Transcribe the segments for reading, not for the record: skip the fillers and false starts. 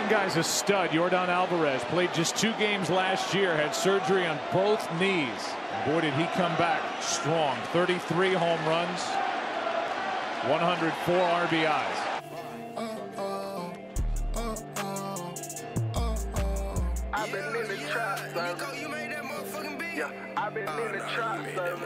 One guy's a stud. Yordan Alvarez played just 2 games last year, had surgery on both knees. Boy, did he come back strong. 33 home runs, 104 RBIs. I've been in the trap, yeah, I've been in the trap,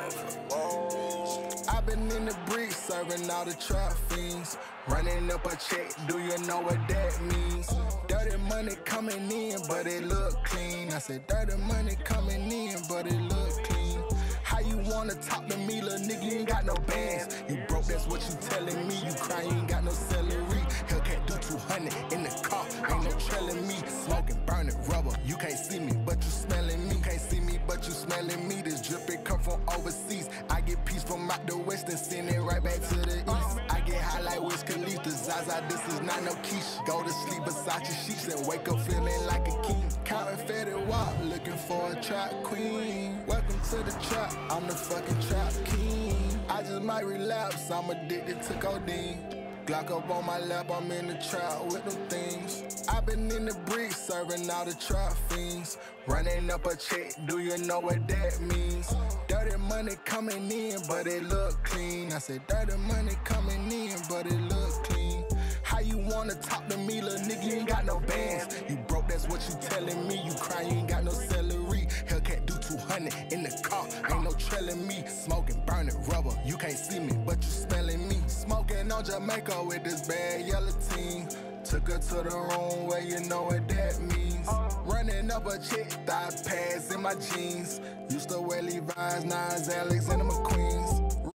I've been in the bricks, serving all the trap fiends. Running up a check, do you know what that means? Dirty money coming in, but it look clean. I said dirty money coming in, but it look clean. How you wanna talk to me, little nigga? You ain't got no bands. You broke, that's what you telling me. You cry, you ain't got no celery. Hellcat do 200 in the car, ain't no trailing me. Smoking, burning rubber. You can't see me, but you smelling me. Can't see me, but you smelling me. This drip, it come from overseas. I get peace from out the west and send it right back to the east. I get high like Wiz Khalifa, Zaza, this is not no quiche. Go to sleep beside your sheets and wake up feeling like a king. Counting Fetty Wap, looking for a trap queen. Welcome to the trap, I'm the fucking trap king. I just might relapse, I'm addicted to codeine. Glock up on my lap, I'm in the trap with them things. I've been in the bricks, serving all the trap fiends. Running up a check, do you know what that means? Dirty money coming in, but it look clean. I said dirty money coming in, but it look clean. How you wanna talk to me, little nigga? You ain't got no bands. You broke, that's what you telling me. You cry, you ain't got no celery. Hellcat do 200 in the car, ain't no trailing me. Smoking, burning rubber, you can't see me, but you smelling me. Smoking on Jamaica with this bad yellow team. Took her to the room where you know what that means. Running up a chick, thigh pads in my jeans. Used to wear Levi's, Nas, Alexander McQueen's.